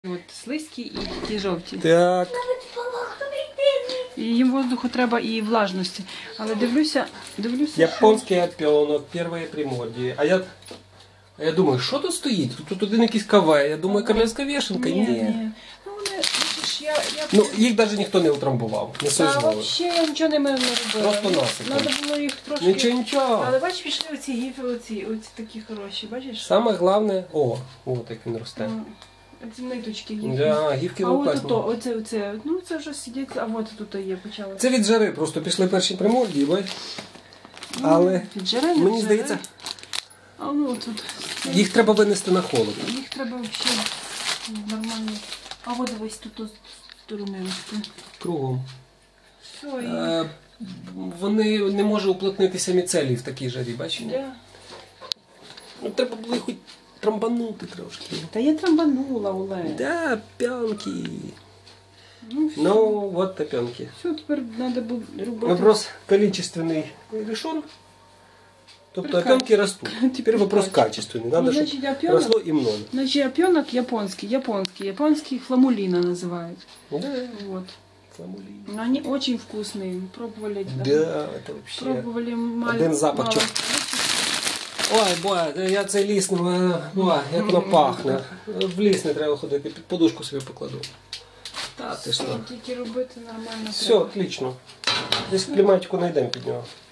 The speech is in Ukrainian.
От слизькі і ті жовті. Так. І їм воздуху треба і влажності. Але дивлюся, Японський опенок, перше примордіє. А я думаю, що тут стоїть? Тут один якийсь кавай. Я думаю, королевська вішенка. Ні. Ну, вони, бачиш, я... Ну, їх навіть ніхто не утрамбував. Не Та союзновий. взагалі я нічого не робила. Просто насипом. Треба було їх трошки... Нічого. Але бачиш, пішли оці гіфи, оці такі хороші, бачиш? Саме головне... О, як він росте. Ці ниточки гіфи. Да, гіфки опасні. Оце, ну це вже сидить, а от тут є, почалося. Це від жари, просто пішли перші примордії, бач? Але мені здається, тут їх треба винести на холод. їх треба взагалі нормально. А от дивись тут сторони росте. Кругом. Все, Вони не можуть уплотнитися міцелій в такій жарі, бачиш? Да. Ну, треба було їх хоч трамбанути трошки. Та я трамбанула, Олег. Да, п'янки. Ну, все. Ну, от та п'янки. Все, тепер треба буде робити. Вопрос количественный решен. Тобто Тепер опенки растут. Теперь вопрос качественный. Надо, значить, чтобы опенок- росло и много. Значить, опенок японский фламулина называют. Да, Вот. фламулин. Но они очень вкусные. Пробовали. Да, это вообще. Пробовали Один запах. Ой, боя, я цей ліс, як воно пахне. В ліс не треба ходити, під подушку собі покладу. Та ти що? Тільки робити нормально. Все, отлично. Десь кліматику знайдемо під нього.